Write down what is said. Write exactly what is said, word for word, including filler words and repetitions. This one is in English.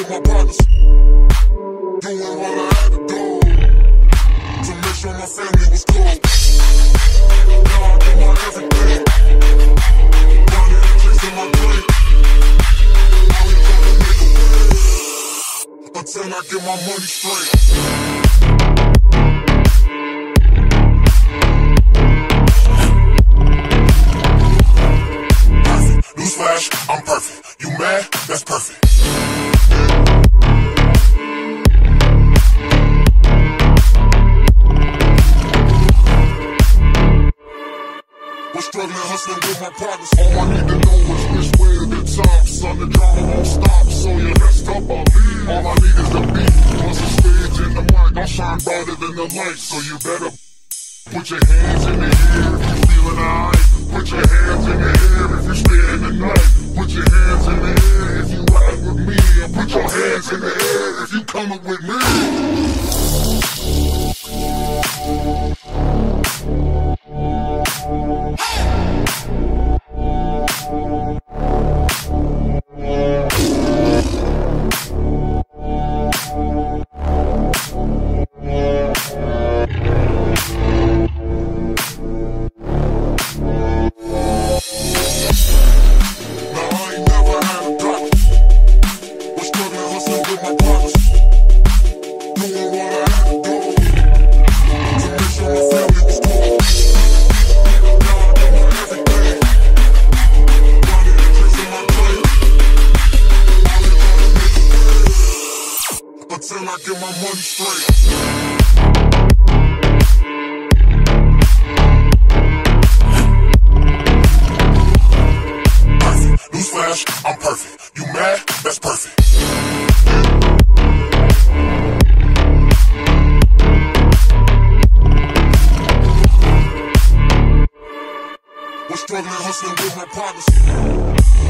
with my partners, doing what I had to do to make sure my family was cool. Now I do my everything, money increasing my drink. Now we trying to make a way until I get my money straight. Newsflash, I'm perfect. You mad? That's perfect. We're struggling, hustling with my partners. All I need to know is which way to the top. Son, the drama won't stop, so you rest up, I'll leave. All I need is the beat, plus a stage in the mic. I'll shine brighter than the light, so you better put your hands in the air if you feeling alright. Put your hands in the air if you spending the night. Put your hands in the air if you ride with me. And put your hands in the air if you coming with me. Until I get my money straight. Newsflash, I'm perfect. You mad? That's perfect. We're struggling, hustling with my partners.